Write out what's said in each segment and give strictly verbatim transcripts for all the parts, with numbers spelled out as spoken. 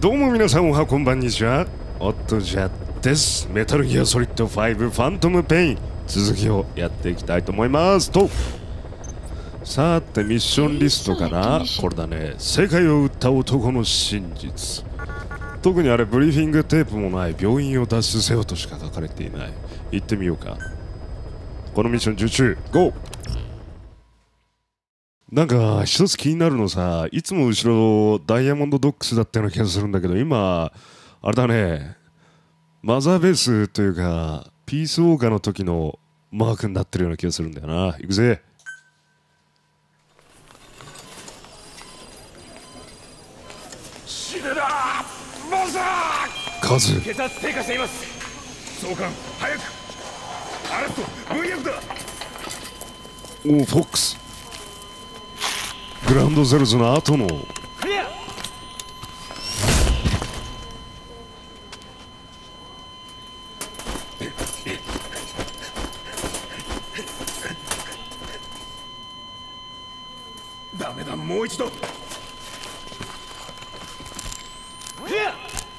どうも皆さん、おはこんばんにちは。オットジャです。メタルギアソリッドファイブファントムペイン、続きをやっていきたいと思いますと、さてミッションリストからこれだね、世界を売った男の真実。特にあれブリーフィングテープもない、病院を脱出せよとしか書かれていない。行ってみようか。このミッション受注 ゴー。なんか一つ気になるのさ、いつも後ろダイヤモンドドックスだったような気がするんだけど、今あれだね、マザーベースというかピースウォーカーの時のマークになってるような気がするんだよな。行くぜ。 死ねだマザー。 数血圧低下しています。総監早くアラスト ブイエフ だ。 おお、フォックスグランドゼルズの後のクリア。ダメだ、もう一度。クリア。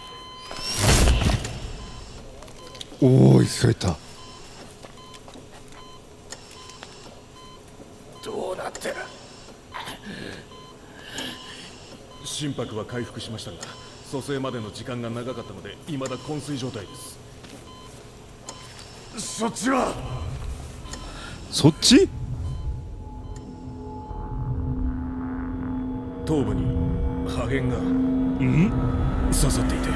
おお、生き返った。 どうなってる。心拍は回復しましたが、蘇生までの時間が長かったので未だ昏睡状態です。そっちはそっち頭部に破片がん刺さっていて、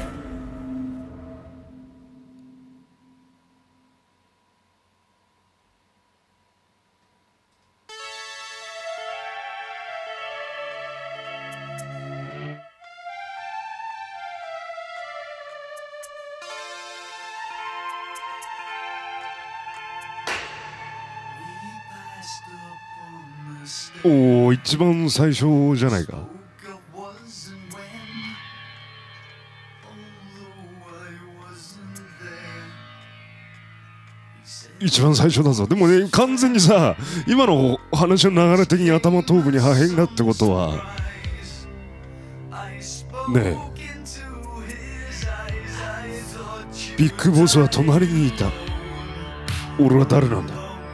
おお、一番最初じゃないか。一番最初だぞ。でもね、完全にさ、今の話の流れ的に頭頭部に破片がってことはねえ、ビッグボスは隣にいた。俺は誰なんだ。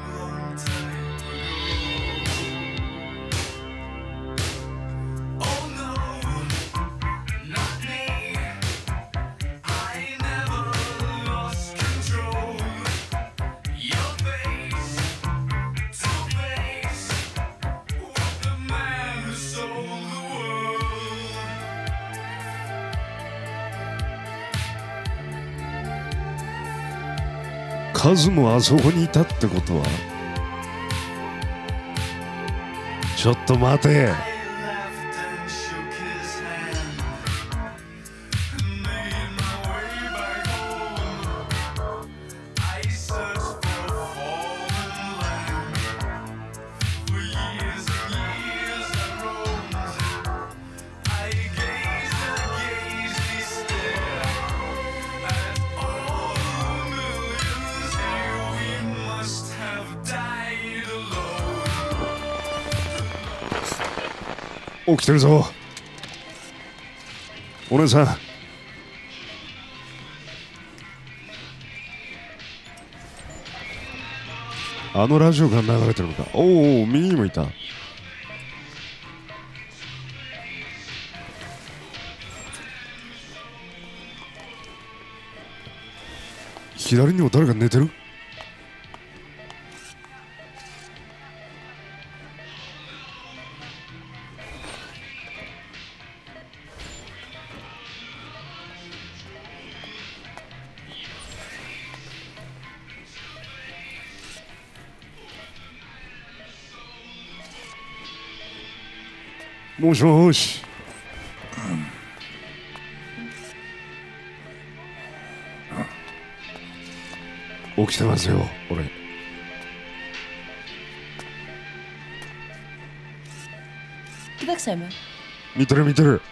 カズもあそこにいたってことは、ちょっと待て。起きてるぞお姉さん。あのラジオが流れてるのか。おお、右にもいた。左にも誰か寝てる。もしもし、起きてますよ俺。見てる見てる。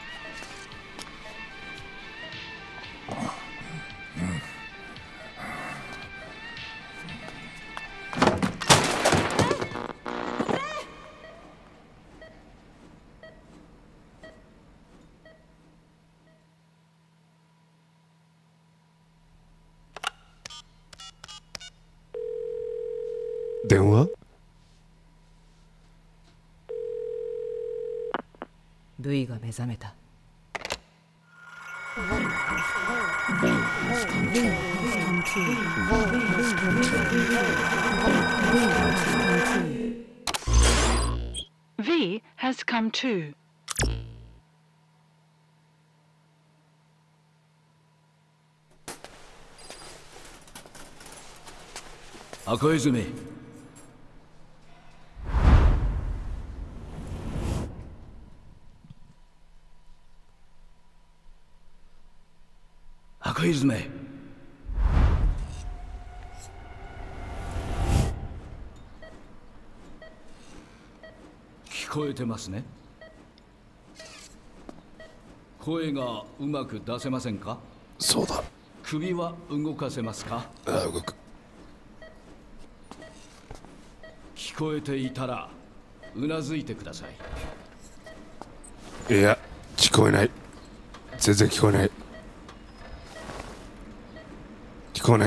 電話？ ルイが目覚めた。 V has come too. 赤泉。赤泉。聞こえてますね。声がうまく出せませんか？ そうだ。 首は動かせますか？ ああ、動く。 聞こえていたらうなずいてください。 いや、聞こえない。全然聞こえない。聞こえない。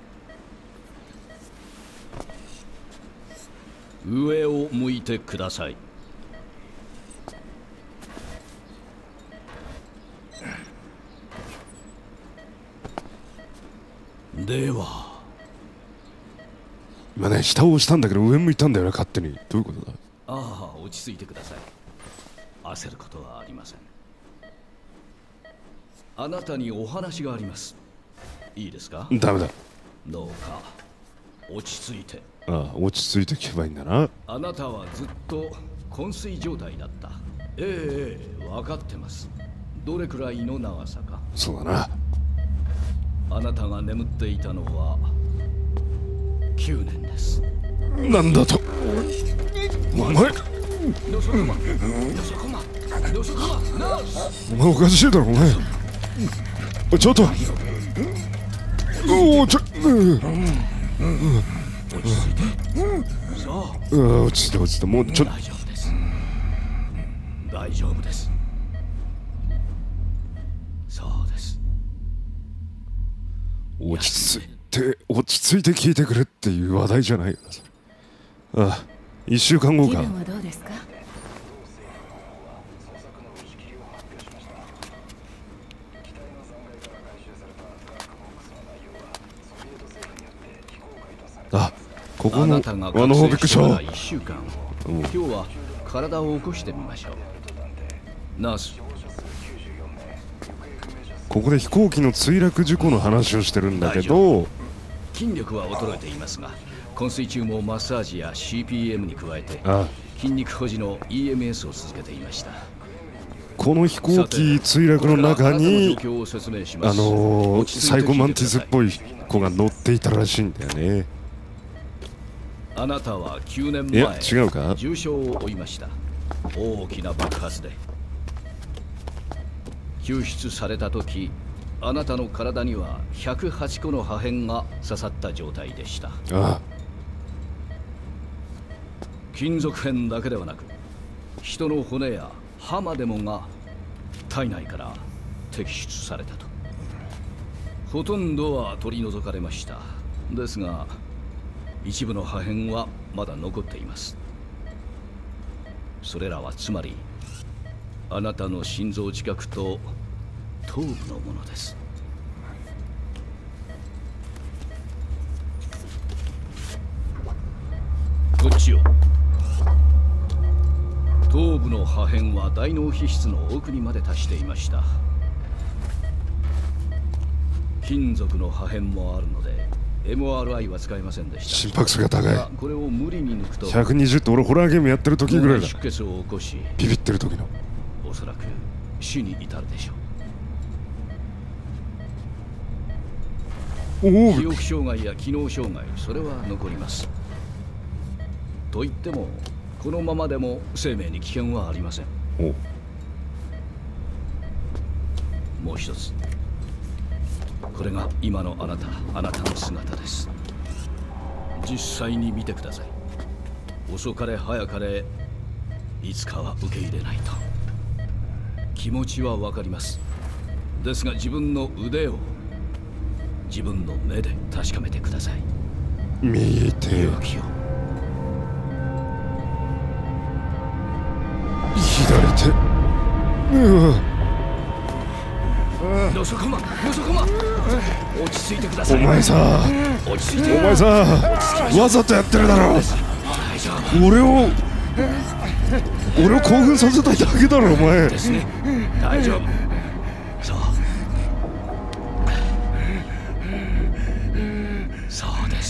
上を向いてください。では。 今ね、下を押したんだけど上向いたんだよね、勝手に。どういうことだ？ ああ、落ち着いてください。焦ることはありません。あなたにお話があります。いいですか？ ダメだ。 どうか落ち着いて。 ああ、落ち着いて聞けばいいんだな。 あなたはずっと昏睡状態だった。ええ、分かってます。どれくらいの長さか。 そうだな。 あなたが眠っていたのはきゅうねんです。 なんだと？お前、 どそこま、どそこま、どそこま、ナース。 お前おかしいだろ、お前。おい、ちょっと。おお、ちょ、うん、 落ち着いて。そう。 うわ、落ち着いて落ち着いて、もうちょっと。 大丈夫です。大丈夫です。そうです。 落ち着いて、落ち着いて聞いてくれっていう話題じゃないよな。ああ、一週間後か。 気分はどうですか？ あ、ここの、ああのびっくりした。 いっしゅうかん。今日は体を起こしてみましょう。ナース。 ここで飛行機の墜落事故の話をしてるんだけど、 筋力は衰えていますが、昏睡中もマッサージや シーピーエム に加えてあ筋肉保持の イーエムエス を続けていました。 この飛行機墜落の中に、あのー、サイコマンティスっぽい子が乗っていたらしいんだよね。 あなたはきゅうねんまえ、 いや違うか、 重傷を負いました。大きな爆発で救出された時、あなたの体にはひゃくはちこの破片が刺さった状態でした。 ああ、 金属片だけではなく、人の骨や歯までもが体内から摘出されたと。ほとんどは取り除かれました。ですが一部の破片はまだ残っています。それらはつまりあなたの心臓近くと頭部のものです。こっちを。頭部の破片は大脳皮質の奥にまで達していました。金属の破片もあるので エムアールアイ は使えませんでした。 心拍数が高い。 これを無理に抜くとひゃくにじゅうって俺ホラーゲームやってる時ぐらいだ。 出血を起こし、 ビビってる時の。 おそらく死に至るでしょう。 おお、 記憶障害や機能障害、それは残ります。と言ってもこのままでも生命に危険はありません。 お、 もう一つ、これが今のあなた、あなたの姿です。実際に見てください。遅かれ早かれいつかは受け入れないと。気持ちはわかります。ですが自分の腕を自分の目で確かめてください。 見て。 勇気を。 のそこまのそこま落ち着いてください。 お前さ落ち着いてお前さわざとやってるだろ。 大丈夫俺を俺を興奮させたいだけだろお前。 ですね。大丈夫。そうそうです。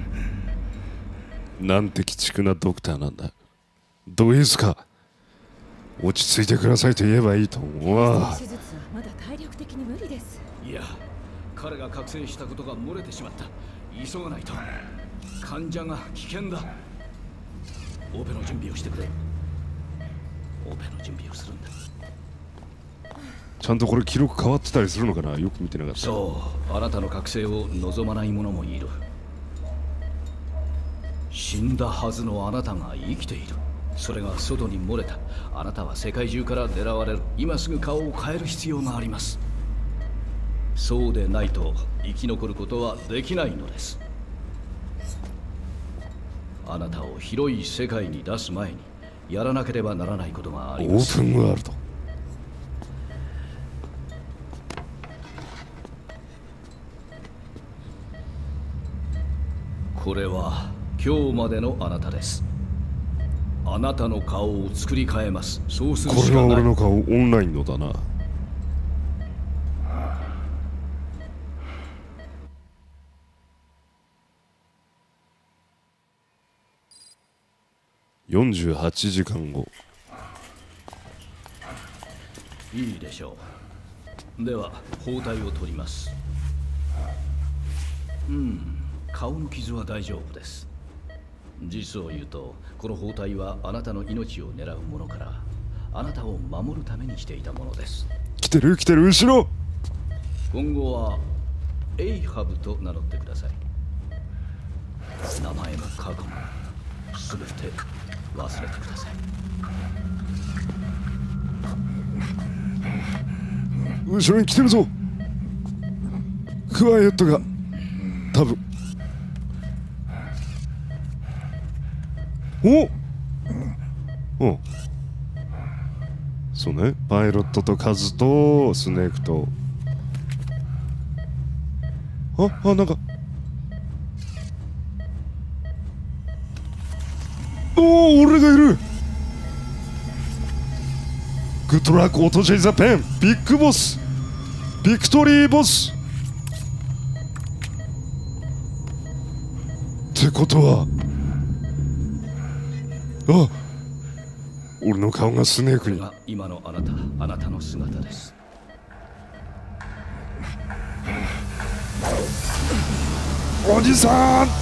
なんて鬼畜なドクターなんだ。どういうすか。落ち着いてくださいと言えばいいと思うわ。 手術はまだ体力的に無理です。 いや、彼が覚醒したことが漏れてしまった。急がないと。患者が危険だ。オペの準備をしてくれ。オペの準備をするんだ。 ちゃんとこれ記録変わってたりするのかな。よく見てなかった。 そう、あなたの覚醒を望まない者もいる。死んだはずのあなたが生きている。それが外に漏れた。あなたは世界中から狙われる。今すぐ顔を変える必要があります。そうでないと生き残ることはできないのです。あなたを広い世界に出す前にやらなければならないことがあります。 オープンワールド。 これは今日までのあなたです。あなたの顔を作り変えます。そうするこれがしかない。 俺の顔オンラインのだな。よんじゅうはちじかんご。 いいでしょう。では包帯を取ります。うん、顔の傷は大丈夫です。実を言うと、この包帯はあなたの命を狙うものからあなたを守るためにしていたものです。 来てる来てる後ろ。 今後はエイハブと名乗ってください。名前も過去もすべて忘れてください。 後ろに来てるぞ。クワイエットが多分。おおそうね。パイロットとカズとスネークとああなんかおお俺がいる。グッドラックオートジェイザペンビッグボスビクトリーボスってことはあ俺の顔がスネークに。 が今のあなた、あなたの姿です。 おじさん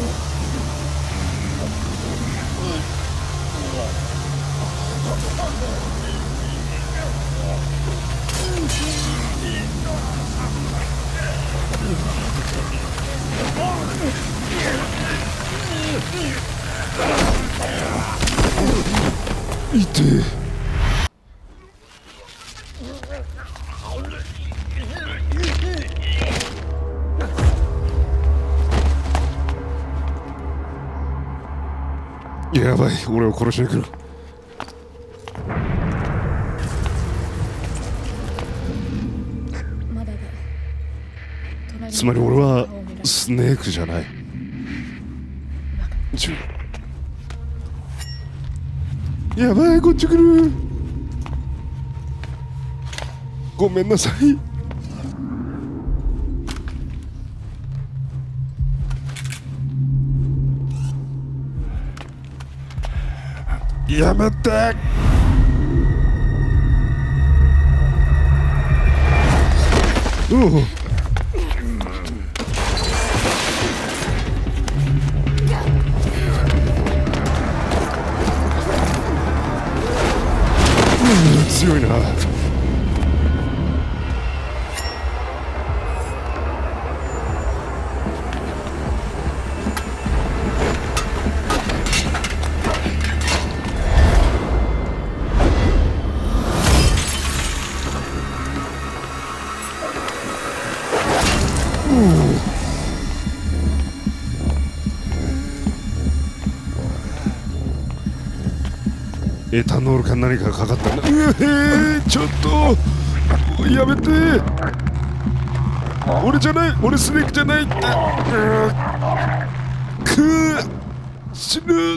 いてやばい俺を殺しに来る。 まだだ。 つまり俺はスネークじゃない。ちゅやばいこっち来る。ごめんなさい。やめて。おう強いな。 エタノールか何かかかったんだ。うえちょっとやめて。俺じゃない、俺スネークじゃないって。くー死ぬ。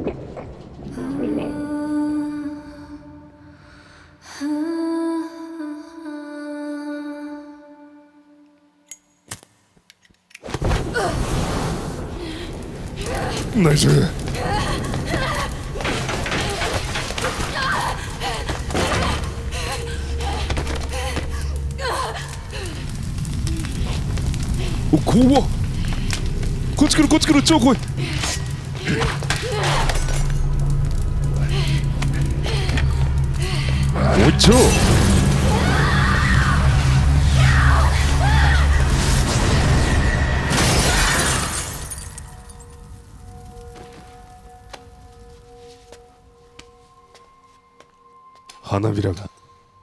ナイス。お、怖っ。こっち来るこっち来る、超怖い。おいちょ花びらが。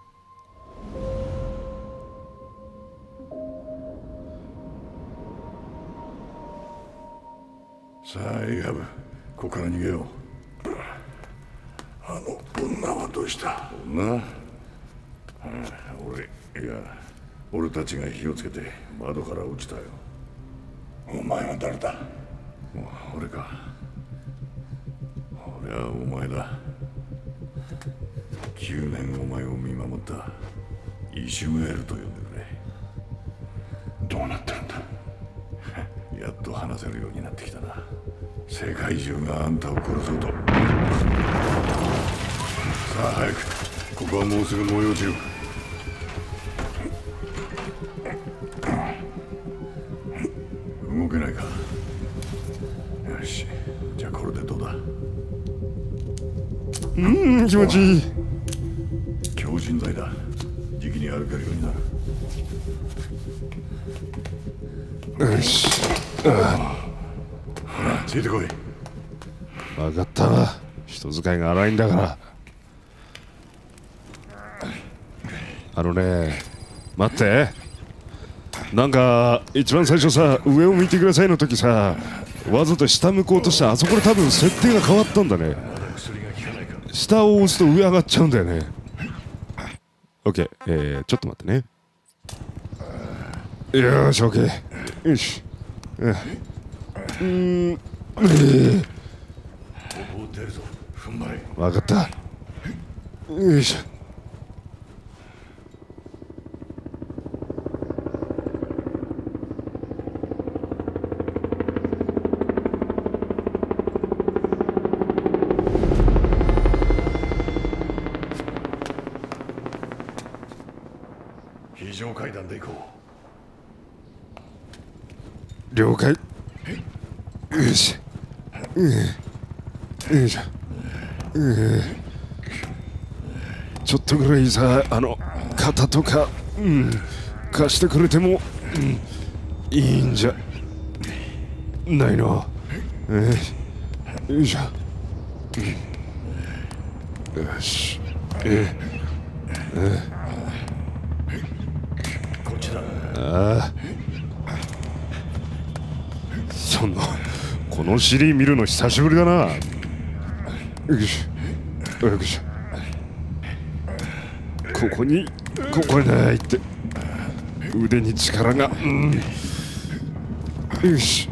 さあエイハブ、ここから逃げよう。あの女はどうした？女？はあ、俺、いや俺たちが火をつけて窓から落ちたよ。お前は誰だ？俺か。俺はお前だ。きゅうねんお前を見守ったイシュムエルと呼んでくれ。どうなってるんだ？やっと話せるようになってきたな。世界中があんたを殺そうと。さあ早く、ここはもうすぐ燃え落ちる。動けないか。よし、じゃあこれでどうだ？ うん、気持ちいい。 強靭剤だ。じきに歩けるようになる。よし。ほら、ついてこい。 分かったな。人使いが荒いんだから。あのね、待って。なんか一番最初さ、上を見てくださいの時さ、わざと下向こうとして、あそこで多分設定が変わったんだね。下を押すと上上がっちゃうんだよね。 OK、えー、ちょっと待ってね。よーし OK。 よし。うん、えー、分かった。よいしょ。 非常階段で行こう。了解。よし。よいしょ。ちょっとぐらいさ、あの肩とか、うん、貸してくれても、うん、いいんじゃないの。えー、よいしょ。よし。えー、えーああ、そんなこの尻見るの久しぶりだな。よしよし、ここにここに入って腕に力が、うん、よし、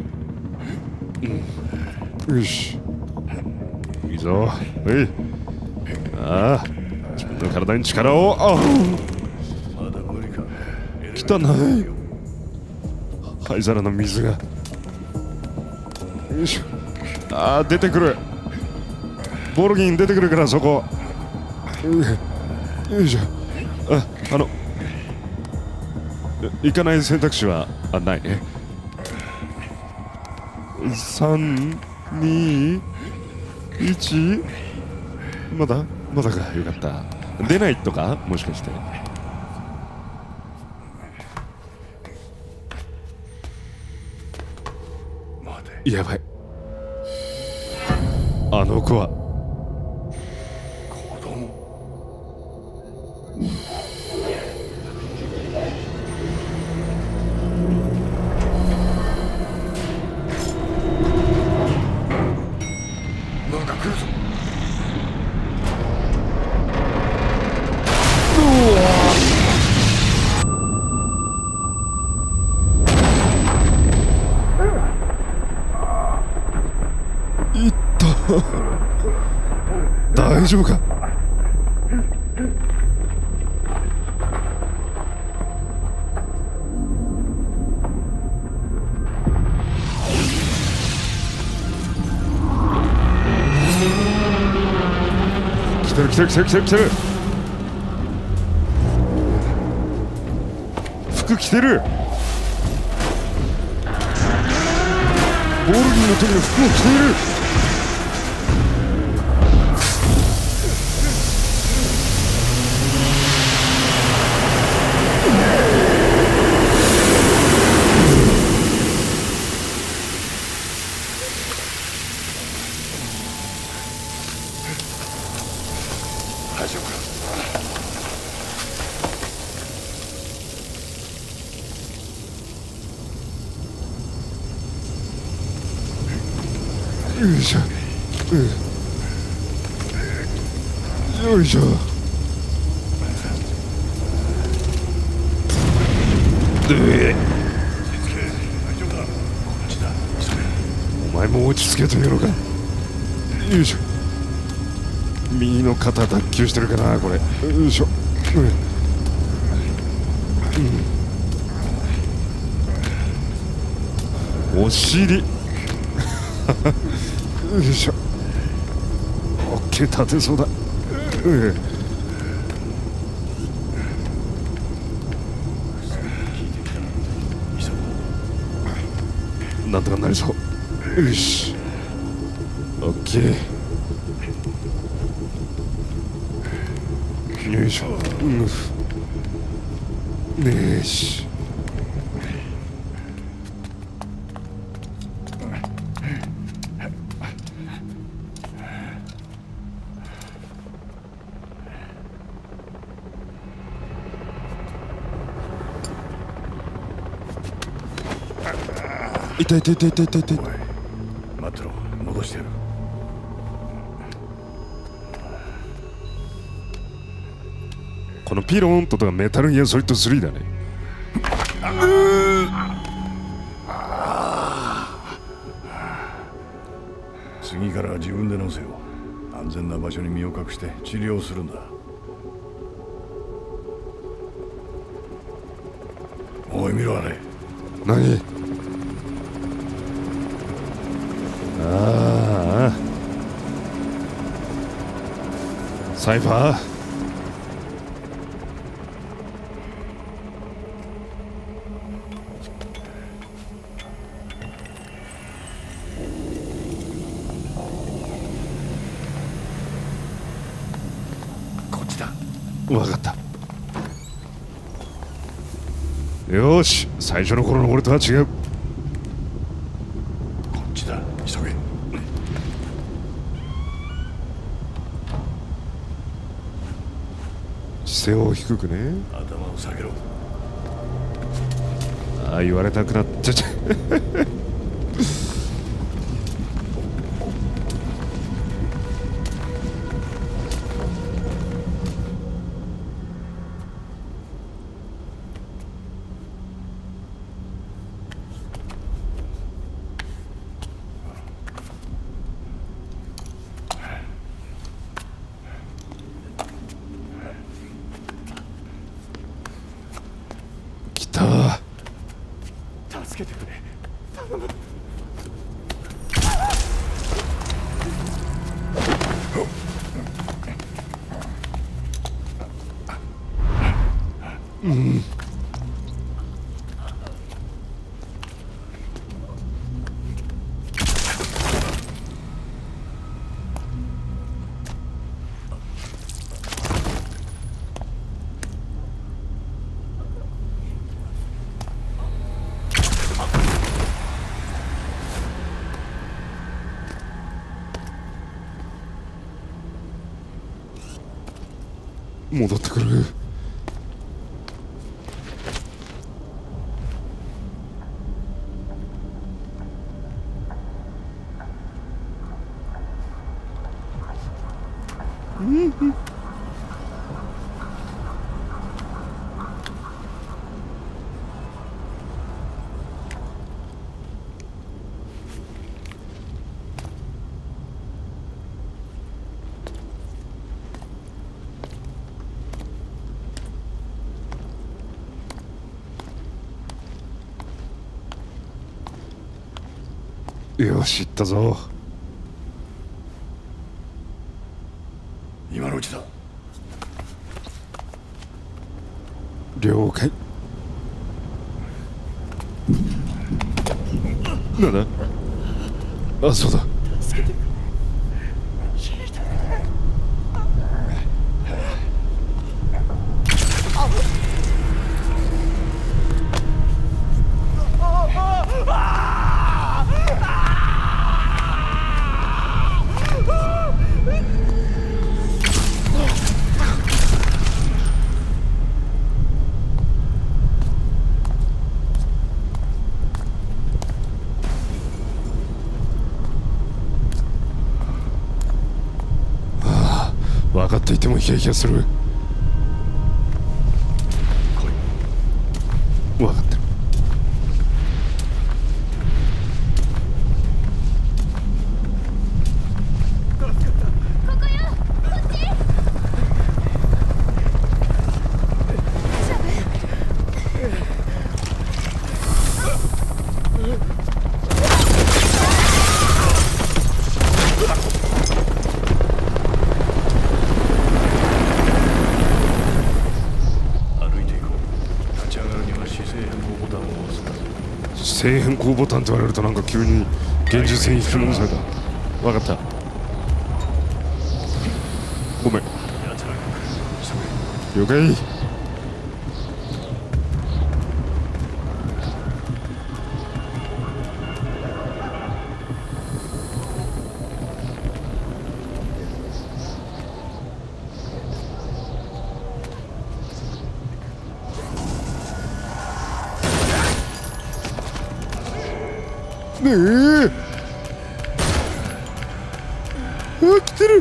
うん、よし、いいぞ。はい、ああ、自分の体に力を。ああ、汚い灰皿の水が。よいしょ。ああ、出てくる。ボルギン出てくるから、そこ。よいしょ。あ、あの行かない選択肢はあないね。さんにいち、まだまだか。よかった。出ないとかもしかして。やばい。あの子は子供。なんか来るぞ。 大丈夫か。来てる来てる来てる来てる来てる。服着てる。ボールギンの時の服を着ている。 大丈夫か。 よいしょ、うん、よいしょ。でお前も落ち着けというのか。よいしょ。右の肩脱臼してるかなこれ。よいしょ、うん、お尻よいしょ。オッケー、立てそうだ。うん、なんとかなりそう。よし、オッケー。よいしょ、うん、ねえし。痛い痛い痛い痛い痛い痛い。 待ってろ、戻してやる。 このピローンとがメタルギアソリッドスリーだね。 次からは自分で乗せよう。安全な場所に身を隠して治療するんだ。おい見ろあれ。 何。ああ、サイファー。 こっちだ。 わかった。よーし、最初の頃の俺とは違う。 こっちだ、急げ。 姿勢を低くね。 頭を下げろ。 ああ言われたくなっちゃっちゃ来た。 助けてくれ。 うん。戻ってくる。うんうん。 よし、行ったぞ。 今のうちだ。 了解。なんだ。あ、そうだ。分かっていてもヒヤヒヤする。分かってる。性変更ボタンって言われるとなんか急に現実に引き戻された。分かった。ごめん。了解。ねえ、あ、来てる。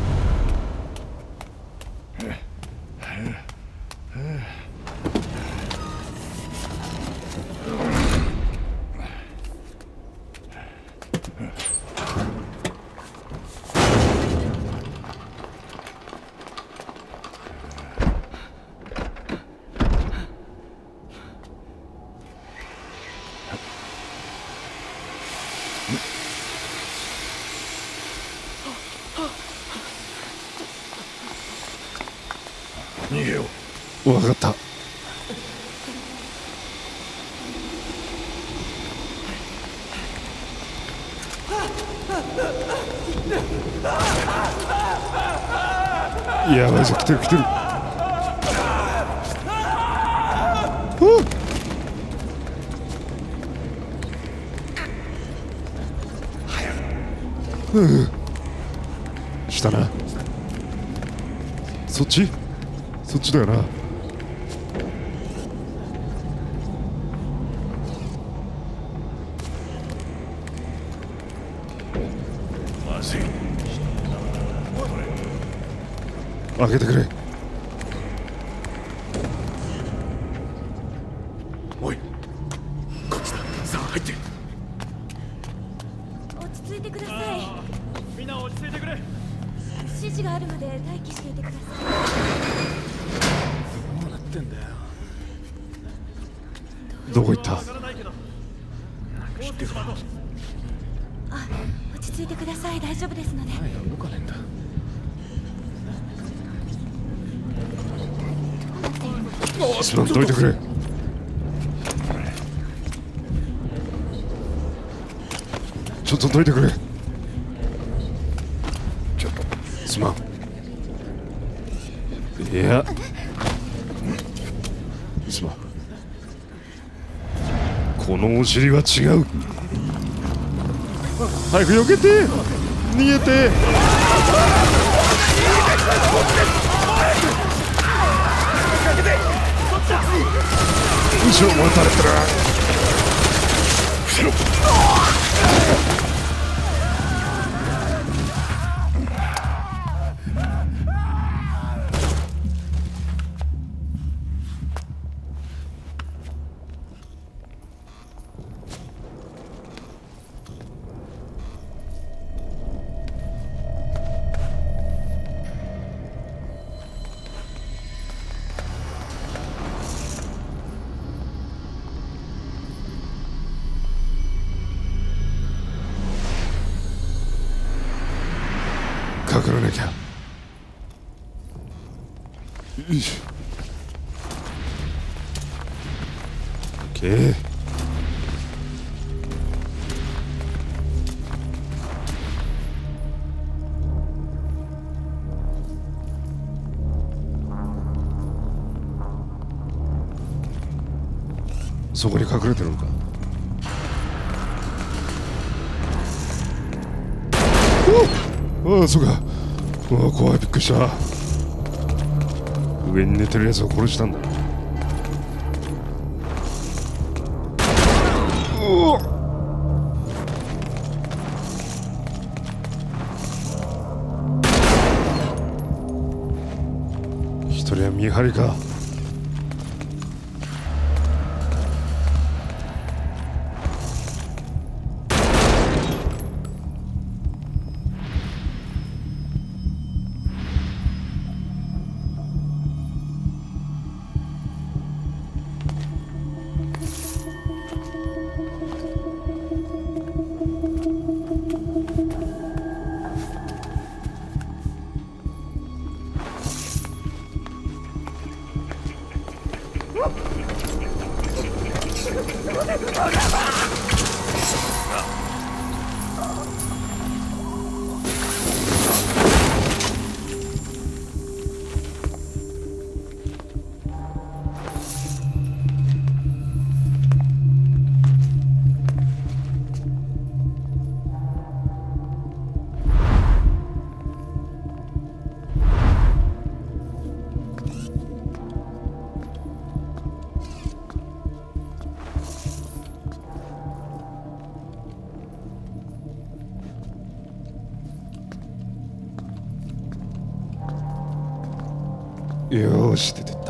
逃げよう。分かった。やばいぞ、来てる来てる。うん、したな。そっちそっちだよな。 まずい。 開けてくれ。 おい、こっちだ。さあ入って。 落ち着いてください。 みんな落ち着いてくれ。 指示があるまで待機していてください。 どうなってんだよ。 どこ行った。 あ、落ち着いてください。大丈夫ですので。 動かねえんだ。 すまん、どいてくれ。ちょっとどいてくれ。 ちょっとすまん。いや、すまん。このお尻は違う。早く避けて、逃げて。後ろも撃たれてる。後ろ。 いしょ。オッケー。そこに隠れてるのか。おああ、そうか。うわ、怖い、びっくりした。上に寝てるやつを殺したんだ。おお。一人は見張りか。よーし、出てった。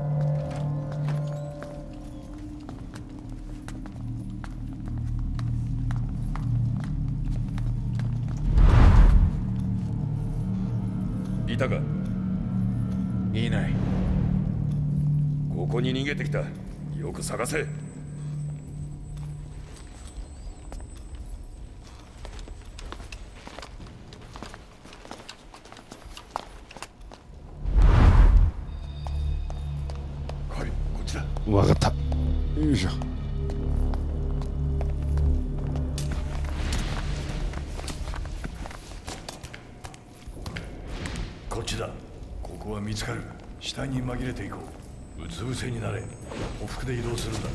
いたか？いない。ここに逃げてきた。よく探せ。 わかった。よいしょ。 こっちだ。ここは見つかる。下に紛れていこう。うつ伏せになれ。往復で移動するんだ。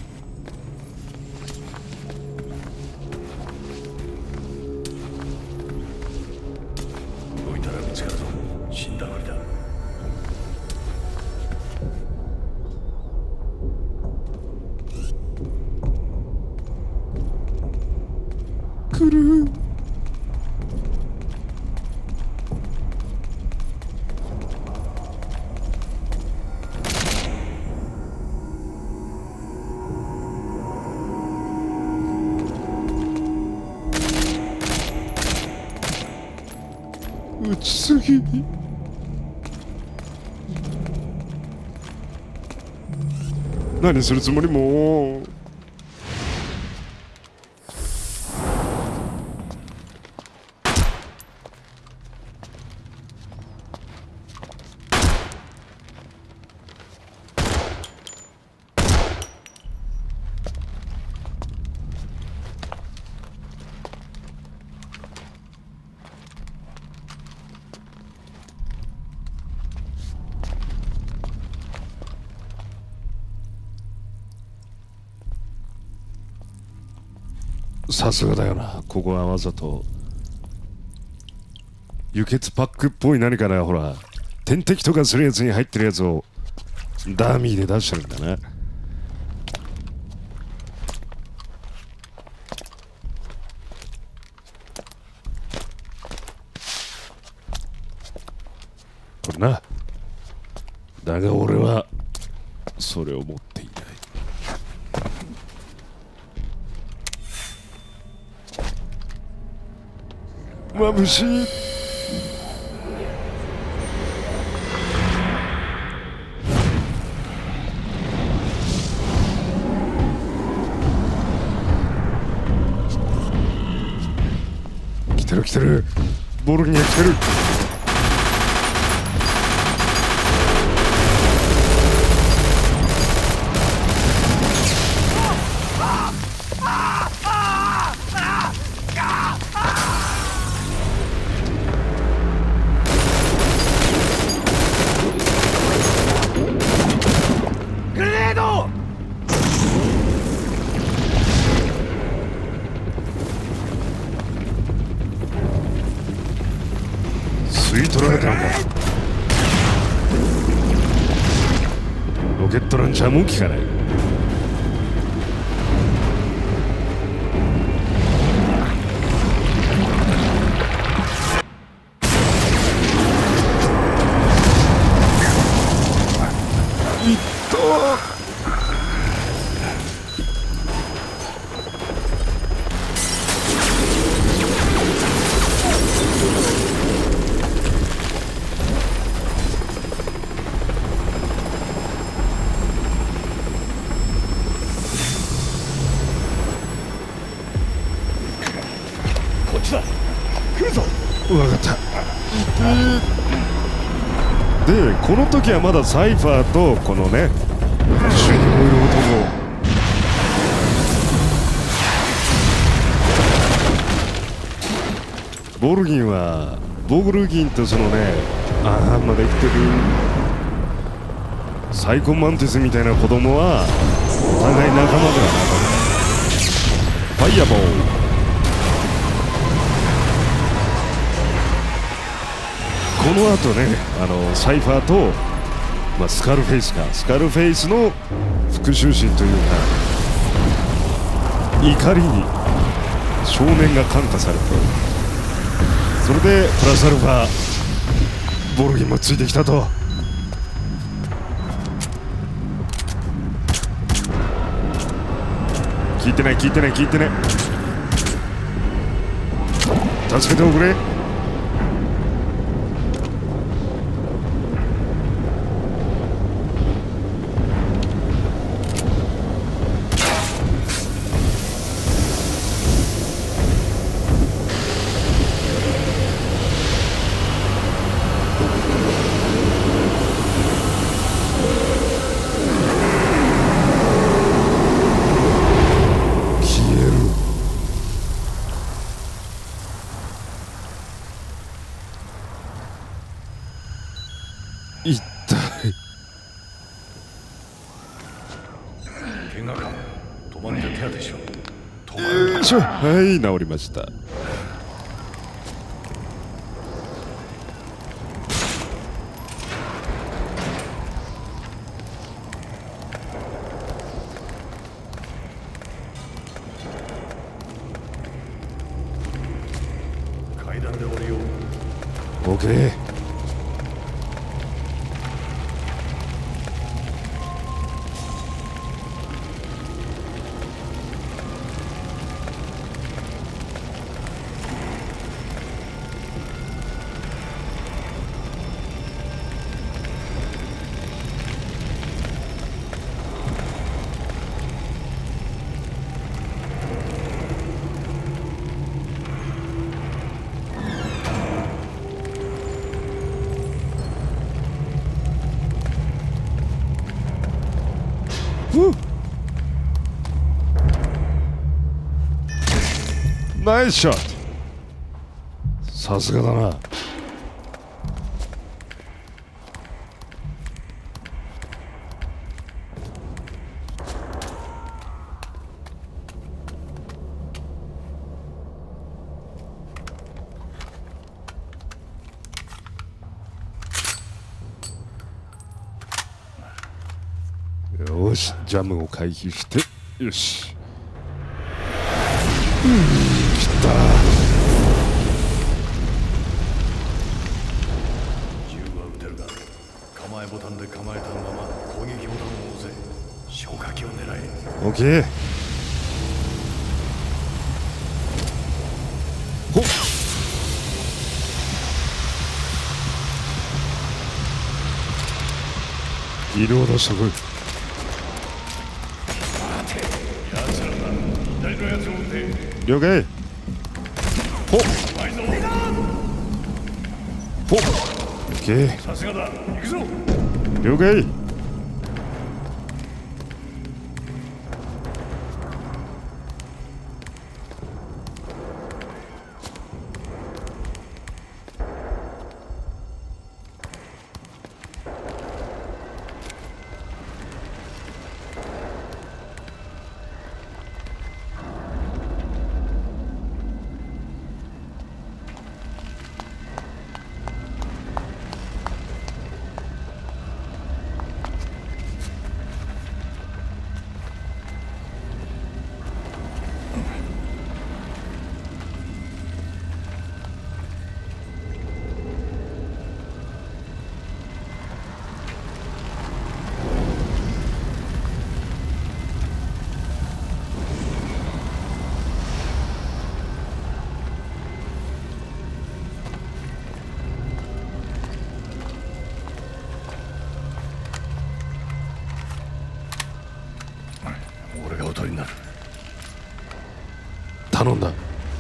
動いたら見つかるぞ。死んだふりだ。 来る。撃ちすぎ。何するつもり？もうさすがだよな。ここはわざと輸血パックっぽい何かな。ほら、点滴とかするやつに入ってるやつをダミーで出してるんだな。これな。だが俺はそれを持っていない。眩しい。来てる来てる。ボルニア来てる。 ケットランチャーも効かない。いったー。分かった。でこの時はまだサイファーとこのね一緒に燃える男ボルギンはボルギンとそのねああまだ生きてるサイコマンティスみたいな子供はお互い仲間ではなかった。ファイアボール。この後ね、あのサイファーと、まあ、スカルフェイスかスカルフェイスの復讐心というか怒りに少年が感化されて、それでプラスアルファボルギンもついてきたと。聞いてない聞いてない聞いてない。助けておくれ。痛い。 怪我か。止まって手当てしろ。 よいしょ。はい治りました。 階段で降りよう。 オッケー。ナイスショット。さすがだな。よしジャムを回避して、よし。うん来た。 銃は撃てるが構えボタンで構えたまま攻撃ボタンを押せ。消火器を狙え。 オッケー。ほっ色を出してこい。了解。ほっほっ OK。 さすがだ。行くぞ。 了解。 なる。 頼んだ。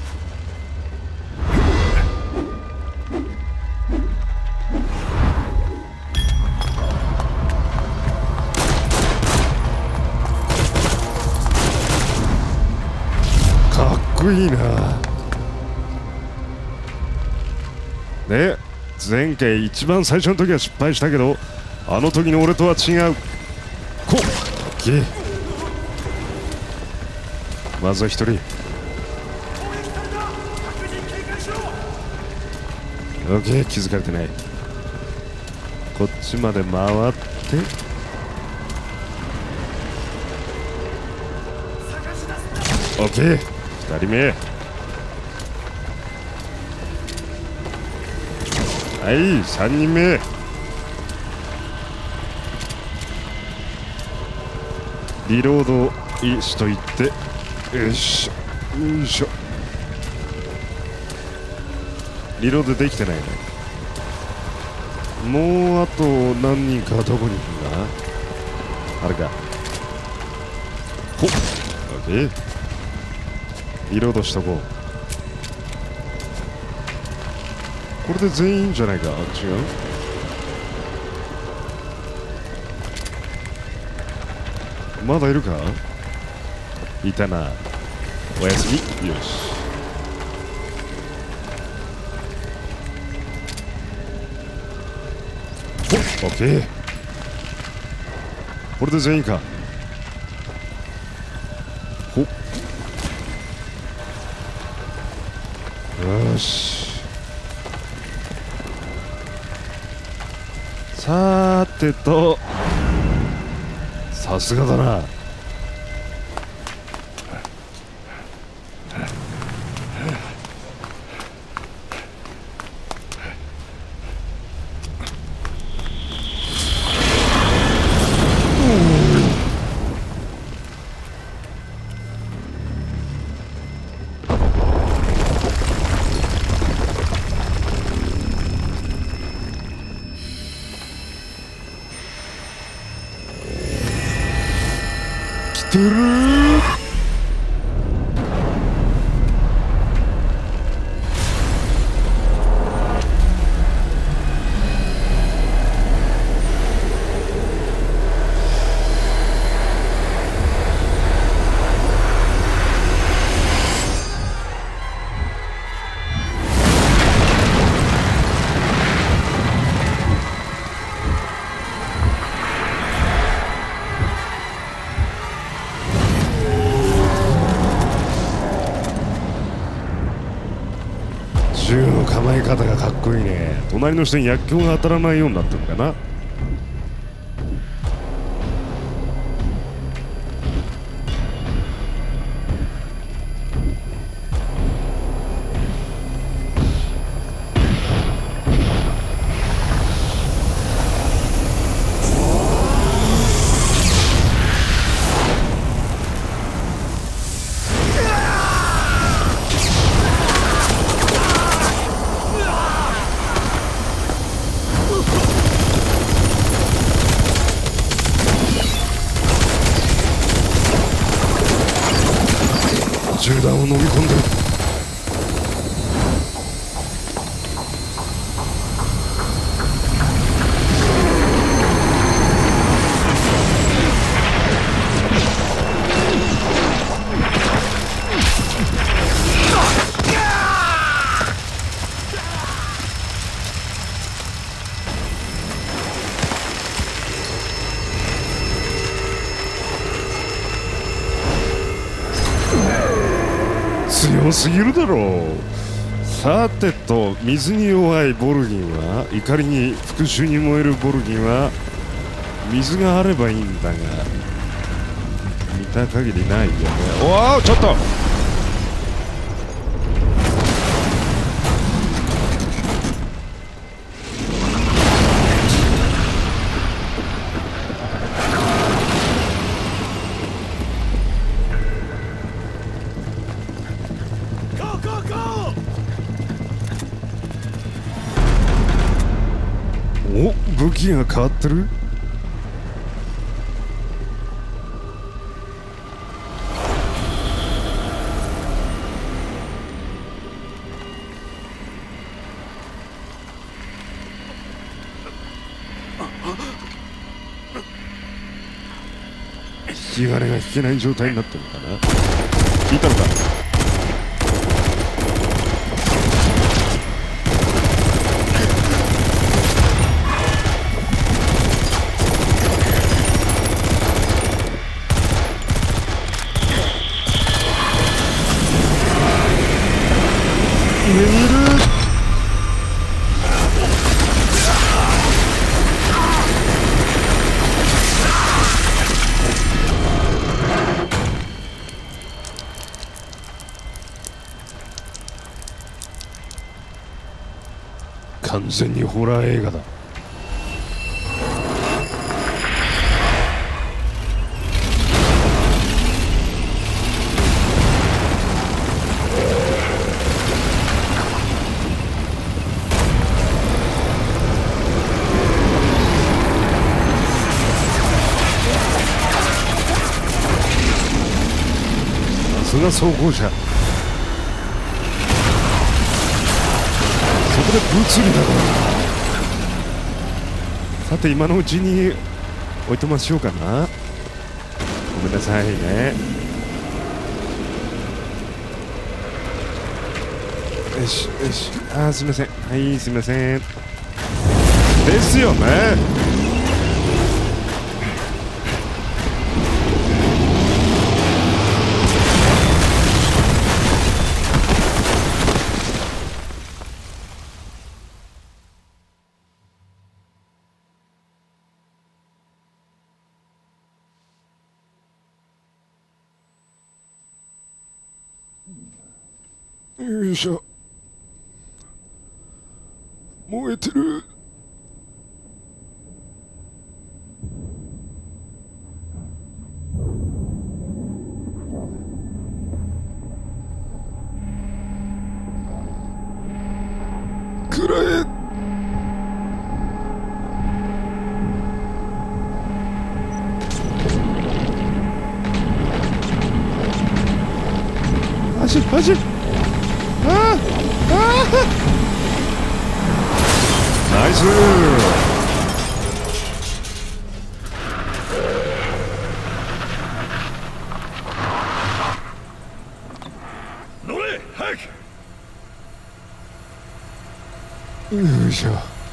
かっこいいな。で、前回一番最初の時は失敗したけど、あの時の俺とは違う。こっ、オッケー。まずは一人。オッケー、気づかれてない。こっちまで回って、オッケー、二人目。はい、三人目。リロードしといて、よいしょよいしょ。リロードできてないね。もうあと何人かどこにいるんだ。あれか。ほっ、オッケー。リロードしとこう。これで全員じゃないか。違う。まだいるか。いたな。おやすみ。よし。お、オッケー。これで全員か。ほっ。よし。さーてと、さすがだな。来てるー。銃の構え方がかっこいいね。隣の人に薬莢が当たらないようになってるのかな。銃弾を飲み込んでる。強すぎるだろう。さてと、水に弱いボルギンは、怒りに復讐に燃えるボルギンは水があればいいんだが、見た限りないよね。おお、ちょっとお、武器が変わってる。 引き金が引けない状態になってるのかな。引いたのか。上にいる。完全にホラー映画だ。さすが装甲車。そこで物理だからな。さて今のうちにおいとましようかな。ごめんなさいね。よしよし。あーすみません。はいすみません。ですよね。よいしょ。燃えてる。くらえ。走る走る。ああナイス。 乗れ早く。 よいしょ。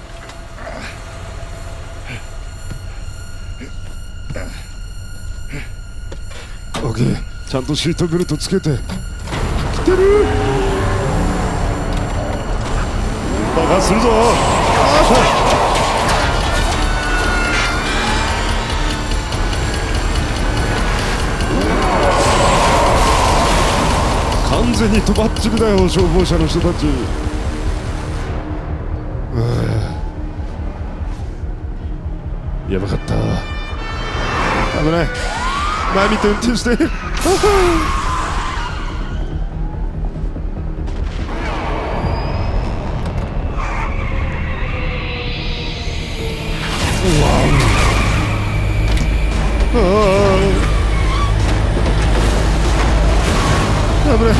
オッケー。ちゃんとシートベルトつけて。来てる。爆発するぞ。完全にとばっちりだよ消防車の人たち。やばかった。危ない。前見て運転して。危ない。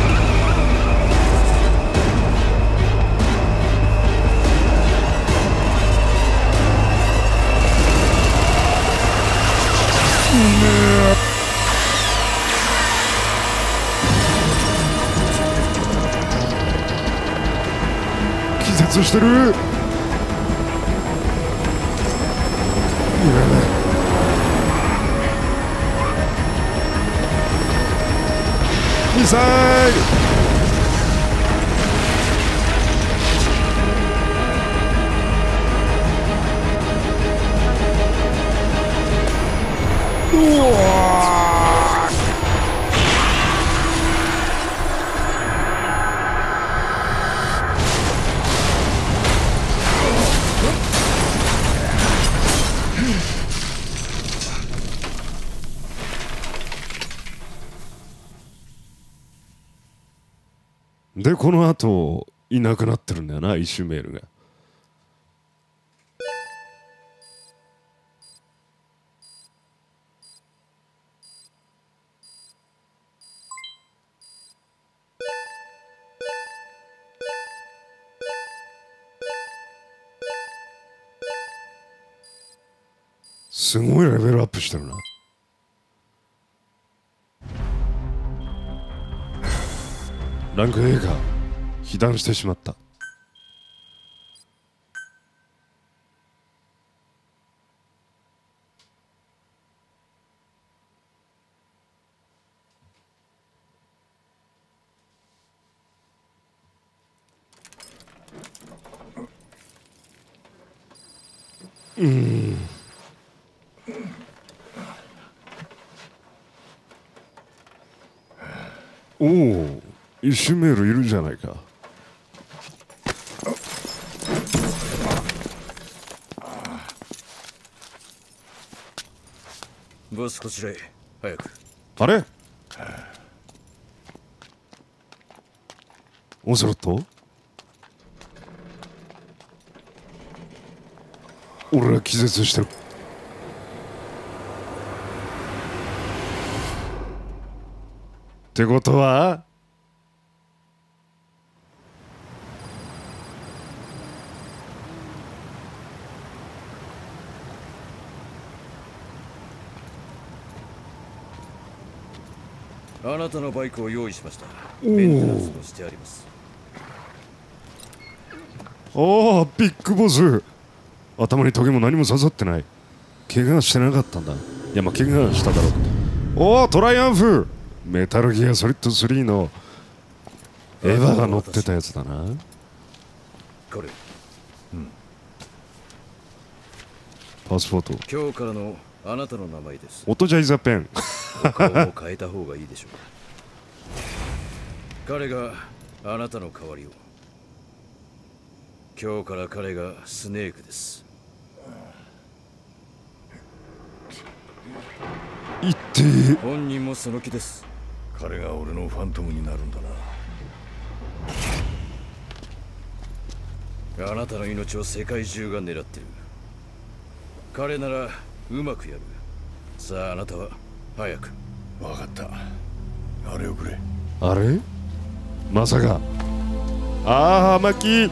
気絶してる。いらない。ミサイル。うわでこの後いなくなってるんだよな、イシュメールが。すごいレベルアップしてるな。 ランク A が被弾してしまった。うん。おお、イシュメールいるじゃないか。 ボス、こちらへ早く。 あれ、オセロット、俺ら気絶してる。ってことはあなたのバイクを用意しました。メンテナンスをしてあります。 おお、ビッグボス、頭にトゲも何も刺さってない。怪我してなかったんだ。いや、まあ怪我しただろう。おお、トライアンフ、メタルギアソリッドスリーのエヴァが乗ってたやつだな。 これ、うん、 パスポート。 今日からのあなたの名前です。 オトジャイザペン。 お顔を変えた方がいいでしょう。彼があなたの代わりを。今日から彼がスネークです。 言って本人もその気です。 彼が俺のファントムになるんだな。 あなたの命を世界中が狙ってる。彼ならうまくやる。さあ、あなたは早く。 分かった。あれをくれ。 あれ、まさか。ああ、マキ。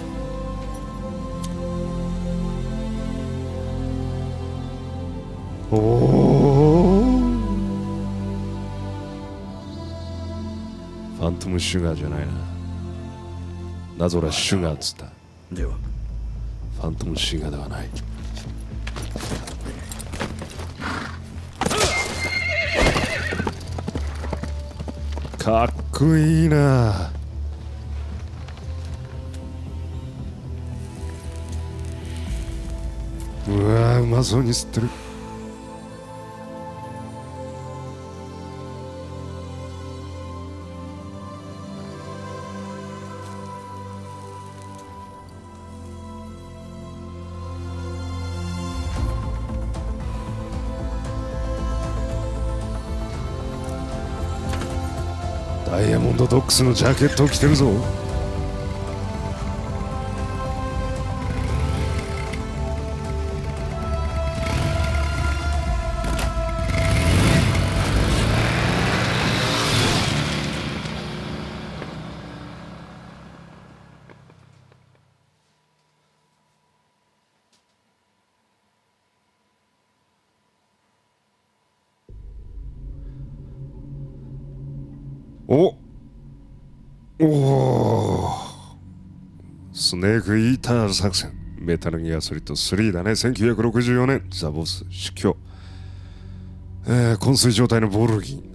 おお、ファントムシュガーじゃないな。なぜ俺はシュガーっつった。 ではファントムシュガーではない。かっこいいな。うわー、うまそうに吸ってる。ダイヤモンドドックスのジャケットを着てるぞ。おお、スネークイーター作戦、メタルギアソリッドスリーだね。せんきゅうひゃくろくじゅうよねん、ザ・ボス死去。えー、昏睡状態のボルギン。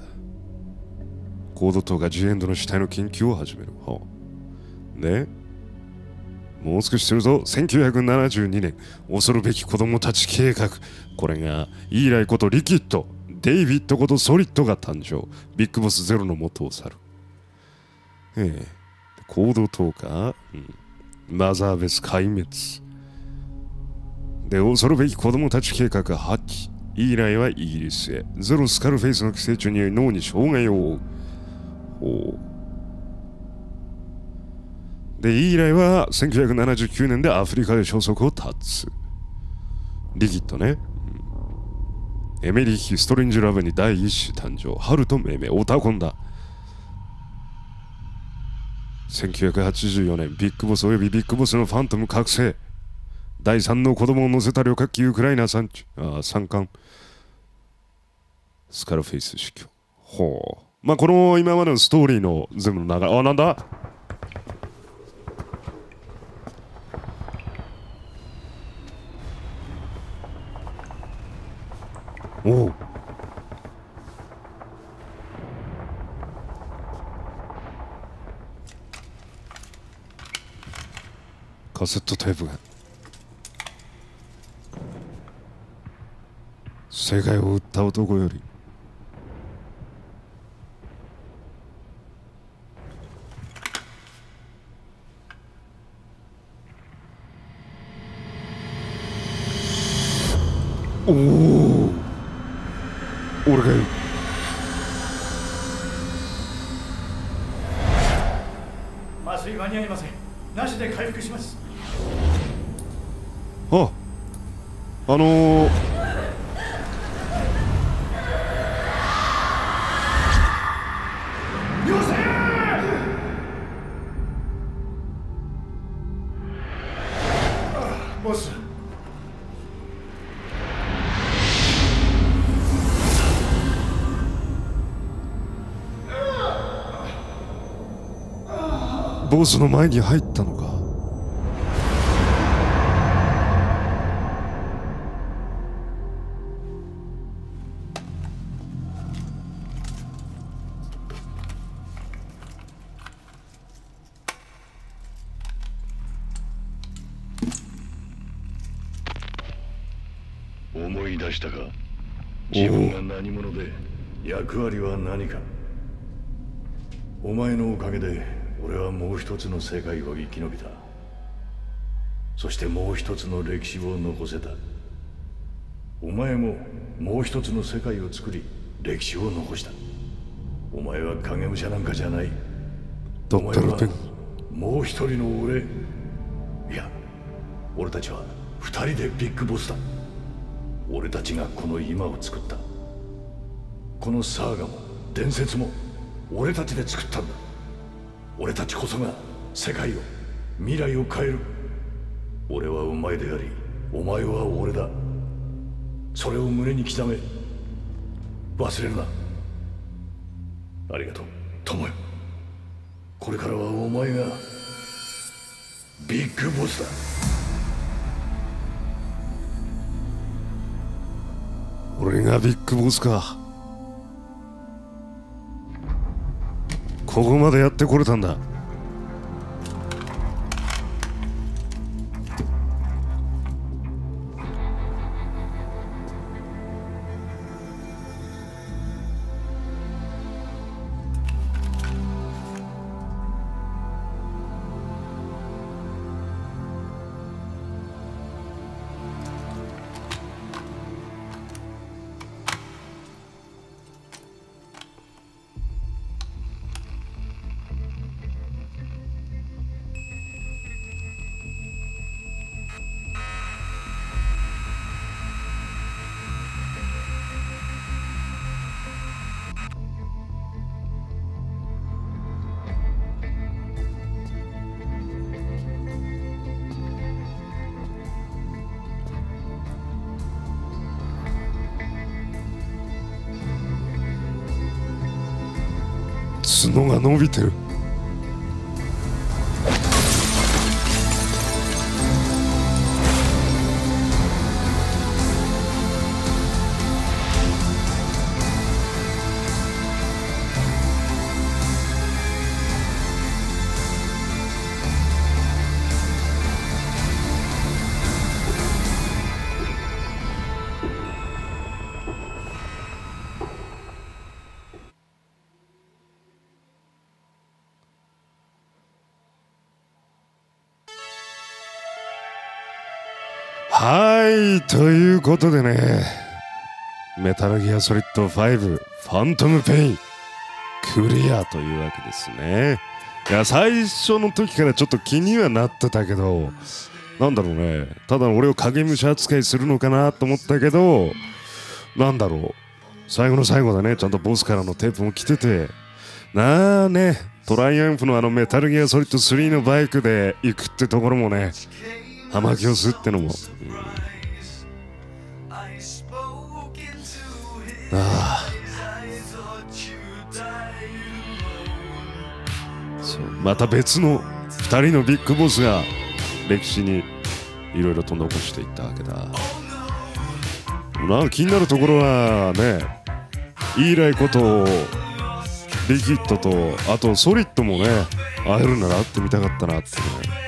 コード島がジエンドの死体の研究を始める。はあ、でもう少しするとせんきゅうひゃくななじゅうにねん、恐るべき子供たち計画。これがイーライことリキッド、デイビッドことソリッドが誕生。ビッグボスゼロの元を去る。ええ、コード島か、うん、マザーベス壊滅で、恐るべき子供たち計画が発揮。イーライはイギリスへ。ゼロスカルフェイスの寄生虫により脳に障害を負う。ほうで、イーライはせんきゅうひゃくななじゅうきゅうねんでアフリカで消息を絶つ。リキッドね、うん、エメリヒ・ストレンジ・ラブに第一子誕生。ハルと命名、オタコンだ。せんきゅうひゃくはちじゅうよねん、ビッグボスおよびビッグボスのファントム覚醒。第三の子供を乗せた旅客機ウクライナ産あ三冠。スカルフェイス死去。ほう、 まあこの今までのストーリーの全部の流れ、あ、なんだおう、カセットテープが世界を売った男よりおお、俺がいる。 麻酔間に合いません。なしで回復します。 あ、あのー、 よせー！ボス。 ボスの前に入ったのか。 思い出したか。自分が何者で役割は何か。お前のおかげで俺はもう一つの世界を生き延びた。そしてもう一つの歴史を残せた。お前ももう一つの世界を作り歴史を残した。お前は影武者なんかじゃない。お前はもう一人の俺。いや、俺たちは二人でビッグボスだ。俺たちがこの今を作った。このサーガも伝説も俺たちで作ったんだ。俺たちこそが世界を、未来を変える。俺はお前であり、お前は俺だ。それを胸に刻め。忘れるな。ありがとう、友よ。これからはお前がビッグボスだ。 俺がビッグボスか。ここまでやってこれたんだ。角が伸びてる。はい、ということでね、メタルギアソリッドファイブファントムペインクリアというわけですね。いや、最初の時からちょっと気にはなってたけど、なんだろうね、ただ俺を影武者扱いするのかなと思ったけど、なんだろう、最後の最後だね、ちゃんとボスからのテープも来てて、なあね、トライアンフのあのメタルギアソリッドスリーのバイクで行くってところもね、ハマキを吸ってのも、うん、ああまた別のふたりのビッグボスが歴史にいろいろと残していったわけだ。なんか気になるところはね、イーライことリキッドとあとソリッドもね会えるなら会ってみたかったなってね。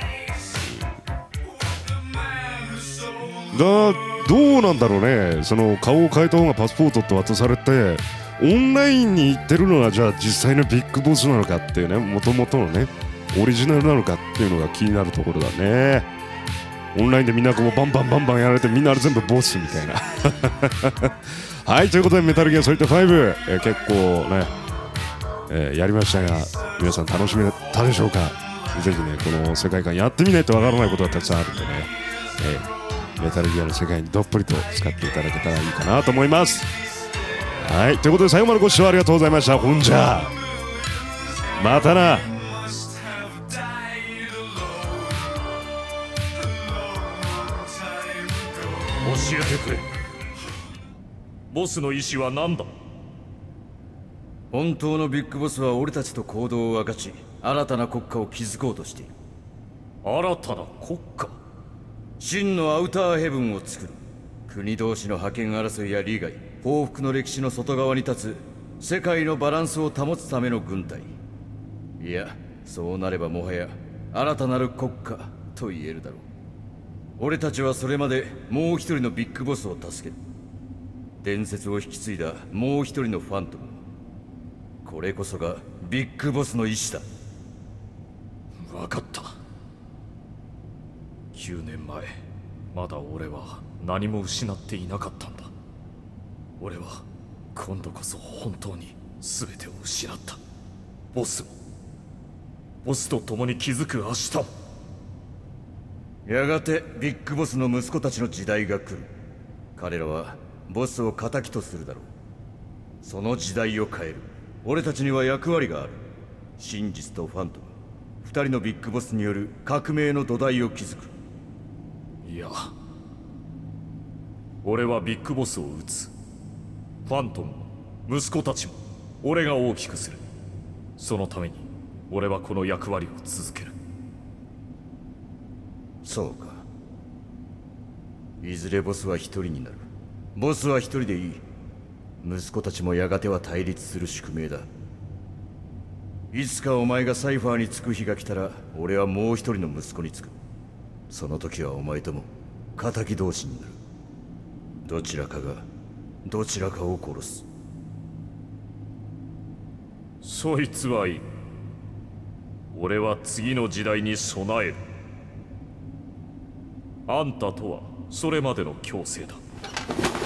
だどうなんだろうね、その顔を変えた方がパスポートって渡されてオンラインに行ってるのがじゃあ実際のビッグボスなのかっていうね、もともとのねオリジナルなのかっていうのが気になるところだね。オンラインでみんなこうバンバンバンバンやられてみんなあれ全部ボスみたいなはい、ということでメタルギアソリッドファイブ、えー、結構ね、えー、やりましたが皆さん楽しめたでしょうか。ぜひねこの世界観やってみないとわからないことがたくさんあるんでね、えー、メタルギアの世界にどっぷりと使っていただけたらいいかなと思います。はい、ということで最後までご視聴ありがとうございました。ほんじゃまたな。 教えてくれ。ボスの意志は何だ。 本当のビッグボスは俺たちと行動を分かち新たな国家を築こうとしている。 新たな国家。 真のアウターヘブンを作る。国同士の覇権争いや利害、報復の歴史の外側に立つ世界のバランスを保つための軍隊。いや、そうなればもはや新たなる国家と言えるだろう。俺たちはそれまでもう一人のビッグボスを助ける。伝説を引き継いだもう一人のファントム。これこそがビッグボスの意志だ。 分かった。きゅうねんまえまだ俺は何も失っていなかったんだ。俺は今度こそ本当に全てを失った。ボスもボスと共に築く明日も。 やがてビッグボスの息子たちの時代が来る。彼らはボスを敵とするだろう。その時代を変える俺たちには役割がある。真実とファントム、二人のビッグボスによる革命の土台を築く。 いや、俺はビッグボスを撃つ。ファントムも息子たちも俺が大きくする。そのために俺はこの役割を続ける。 そうか。いずれボスは一人になる。ボスは一人でいい。息子たちもやがては対立する宿命だ。いつかお前がサイファーにつく日が来たら俺はもう一人の息子につく。その時はお前とも敵同士になる。どちらかがどちらかを殺す。 そいつはいい。俺は次の時代に備える。あんたとはそれまでの強制だ。